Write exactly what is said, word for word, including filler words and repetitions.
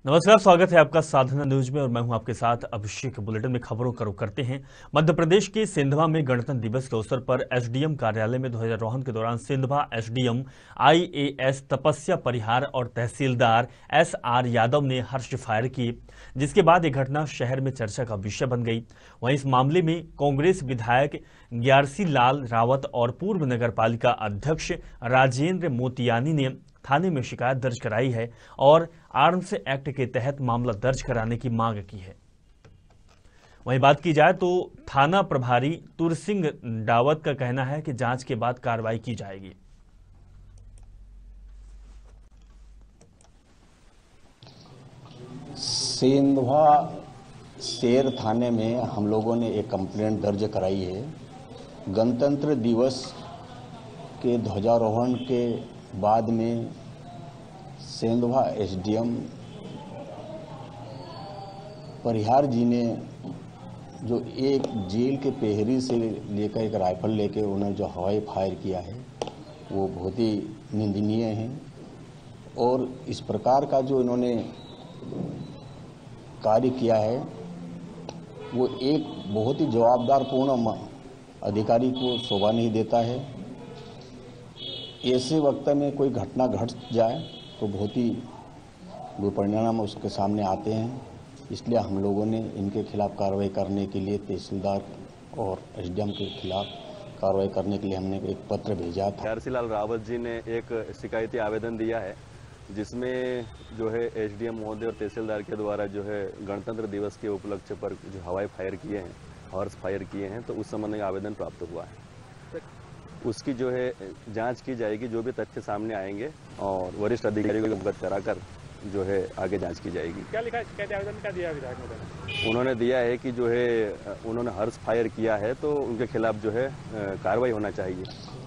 नमस्कार, स्वागत है आपका साधना न्यूज में और मैं हूं आपके साथ अभिषेक। बुलेटिन में खबरों का रुख करते हैं। मध्य प्रदेश के सिंधवा में गणतंत्र दिवस के अवसर पर एसडीएम कार्यालय में ध्वजारोहण के दौरान सिंधवा एसडीएम आईएएस तपस्या परिहार और तहसीलदार एस आर यादव ने हर्ष फायर किए, जिसके बाद यह घटना शहर में चर्चा का विषय बन गई। वहीं इस मामले में कांग्रेस विधायक ग्यारसी लाल रावत और पूर्व नगर पालिका अध्यक्ष राजेंद्र मोतियानी ने थाने में शिकायत दर्ज कराई है और आर्म्स एक्ट के तहत मामला दर्ज कराने की मांग की है। वहीं बात की जाए तो थाना प्रभारी तुरसिंह डावत का कहना है कि जांच के बाद कार्रवाई की जाएगी। सिंधवा शेर थाने में हम लोगों ने एक कंप्लेंट दर्ज कराई है। गणतंत्र दिवस के ध्वजारोहण के बाद में सिंधवा एसडीएम परिहार जी ने जो एक जेल के पेहरी से लेकर एक राइफल लेकर उन्होंने जो हवाई फायर किया है वो बहुत ही निंदनीय है। और इस प्रकार का जो इन्होंने कार्य किया है वो एक बहुत ही जवाबदारपूर्ण अधिकारी को शोभा नहीं देता है। ऐसे वक्त में कोई घटना घट जाए तो बहुत ही दुर्परिणाम उसके सामने आते हैं। इसलिए हम लोगों ने इनके खिलाफ कार्रवाई करने के लिए तहसीलदार और एसडीएम के खिलाफ कार्रवाई करने के लिए हमने एक पत्र भेजा था। ग्यारसी लाल रावत जी ने एक शिकायती आवेदन दिया है, जिसमें जो है एसडीएम महोदय और तहसीलदार के द्वारा जो है गणतंत्र दिवस के उपलक्ष्य पर जो हवाई फायर किए हैं, हॉर्स फायर किए हैं, तो उस संबंध में आवेदन प्राप्त हुआ है। उसकी जो है जांच की जाएगी। जो भी तथ्य सामने आएंगे और वरिष्ठ अधिकारियों को अवगत कराकर जो है आगे जांच की जाएगी। क्या लिखा है शिकायत आवेदन? क्या दिया विधायक ने? उन्होंने दिया है कि जो है उन्होंने हर्ष फायर किया है तो उनके खिलाफ जो है कार्रवाई होना चाहिए।